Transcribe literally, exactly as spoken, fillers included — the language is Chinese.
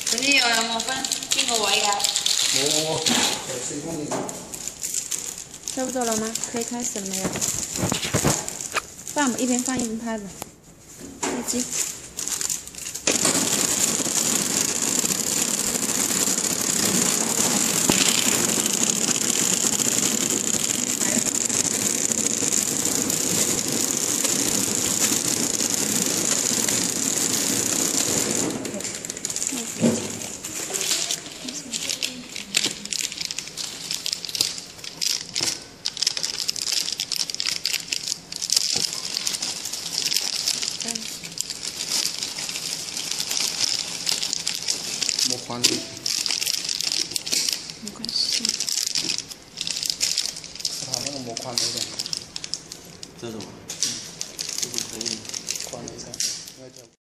这里有磨粉，经过外压。 哦，在水桶里。 差不多了吗？可以开始了没有？放吧，一边放一边拍吧。开机。 模宽的， 没关系。 它那个模宽的一点。 这种，这种可以。 宽的噻，应该叫。